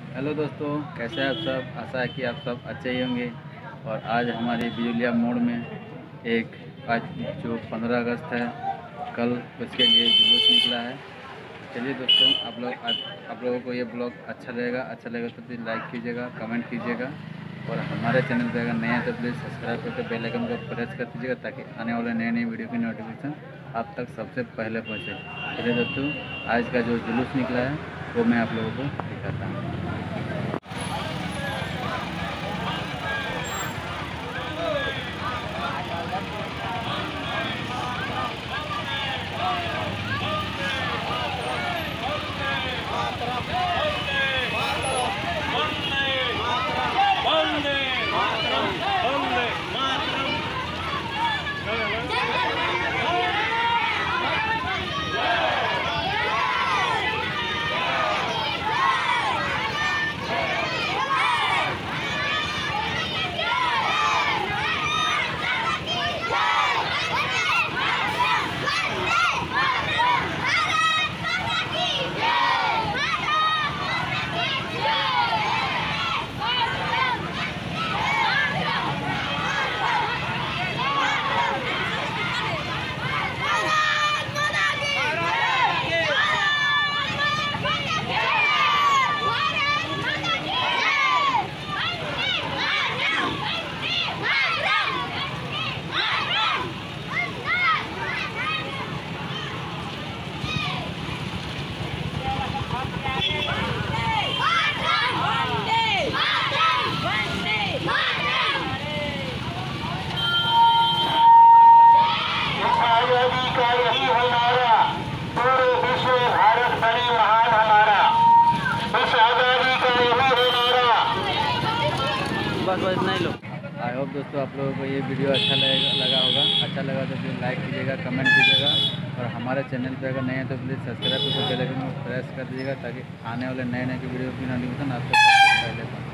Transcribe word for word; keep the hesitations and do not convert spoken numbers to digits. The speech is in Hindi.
हेलो दोस्तों, कैसे हैं आप सब। आशा है कि आप सब अच्छे ही होंगे। और आज हमारी बिजुलिया मोड़ में एक आज जो पंद्रह अगस्त है, कल उसके लिए जुलूस निकला है। चलिए दोस्तों, आप लोग आज आप लोगों को ये ब्लॉग अच्छा लगेगा अच्छा लगेगा तो प्लीज़ लाइक कीजिएगा, कमेंट कीजिएगा। और हमारे चैनल पर अगर नया है तो प्लीज़ सब्सक्राइब करके बेल आइकन को प्रेस कर दीजिएगा ताकि आने वाले नए नए वीडियो की नोटिफिकेशन आप तक सबसे पहले पहुँचे। चलिए दोस्तों, आज का जो जुलूस निकला है वो मैं आप लोगों को दिखाता हूँ। यही हमारा पूरे विश्व में भारत बने महान हमारा, इस आजादी का यही हमारा। बस बस नहीं लो। आई होप दोस्तों आप लोगों को ये वीडियो अच्छा लगेगा लगा होगा अच्छा लगा तो प्लीज़ लाइक कीजिएगा, कमेंट कीजिएगा। और हमारे चैनल पे अगर नए हैं तो प्लीज़ सब्सक्राइब करके बेल आइकन को प्रेस कर दीजिएगा ताकि आने वाले नए नए की वीडियो की नोटिफिकेशन आपको सबसे पहले